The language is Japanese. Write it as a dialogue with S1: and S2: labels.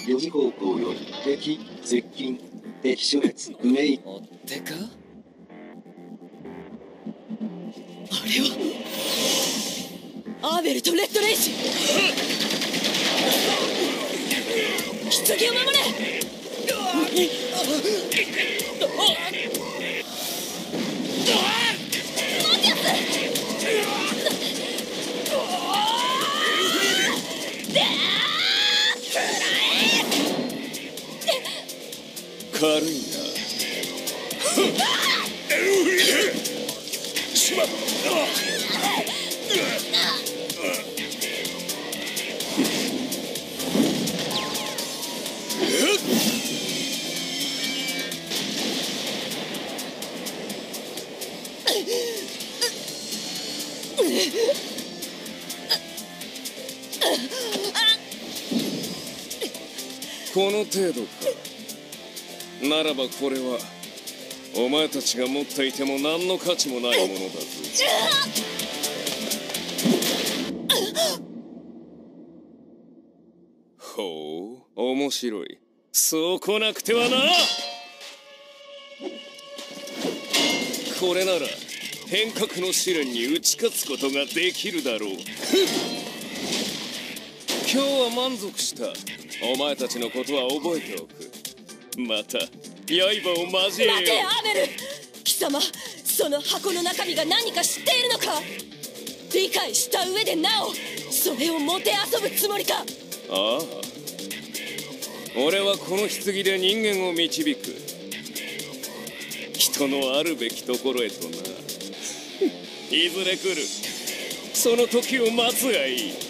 S1: 4時方向より敵接近、敵所列不明。
S2: 追ってか。
S3: あれはアーベルとレッドレイジ。棺を守れ。
S2: 軽いな。しまった。この程度か。ならばこれはお前たちが持っていても何の価値もないものだぞ。ほう、面白い。そうこなくてはな。これなら変革の試練に打ち勝つことができるだろう。今日は満足した。お前たちのことは覚えておく。また刃を交えよう。
S3: 待てアーベル。貴様、その箱の中身が何か知っているのか。理解した上でなおそれをもてあそぶつもりか。
S2: ああ、俺はこの棺で人間を導く。人のあるべきところへとな。いずれ来る。その時を待つがいい。